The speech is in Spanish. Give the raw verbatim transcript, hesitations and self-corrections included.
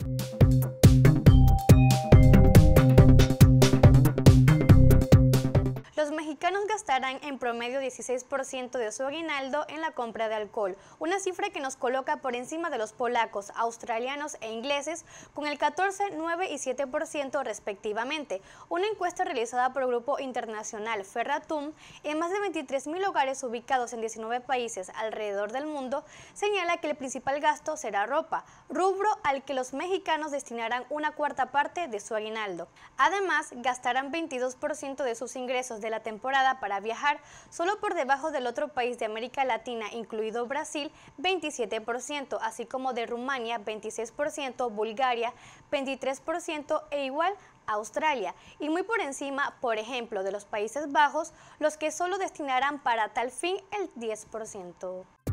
Los mexicanos gastarán en promedio dieciséis por ciento de su aguinaldo en la compra de alcohol, una cifra que nos coloca por encima de los polacos, australianos e ingleses, con el catorce, nueve y siete por ciento respectivamente. Una encuesta realizada por el grupo internacional Ferratum en más de veintitrés mil hogares ubicados en diecinueve países alrededor del mundo señala que el principal gasto será ropa, rubro al que los mexicanos destinarán una cuarta parte de su aguinaldo. Además, gastarán veintidós por ciento de sus ingresos de la temporada para viajar, solo por debajo del otro país de América Latina, incluido Brasil, veintisiete por ciento, así como de Rumania, veintiséis por ciento, Bulgaria, veintitrés por ciento e igual Australia, y muy por encima, por ejemplo, de los Países Bajos, los que solo destinarán para tal fin el diez por ciento.